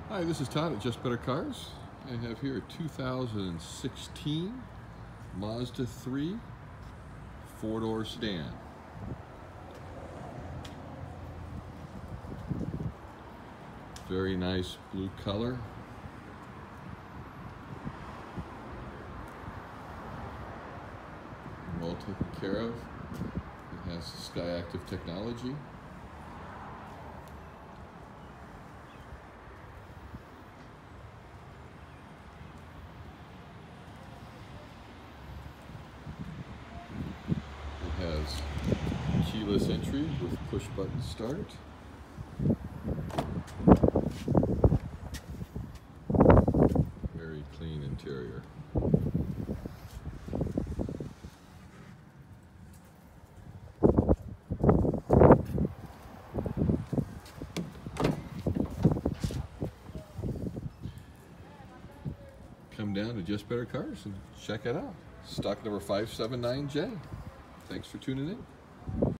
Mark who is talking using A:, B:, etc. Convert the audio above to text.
A: Hi, this is Todd at Just Better Cars. I have here a 2016 Mazda 3 four-door sedan. Very nice blue color. Well taken care of. It has Skyactiv technology. It has keyless entry with push button start. Very clean interior. Come down to Just Better Cars and check it out. Stock number 579J. Thanks for tuning in.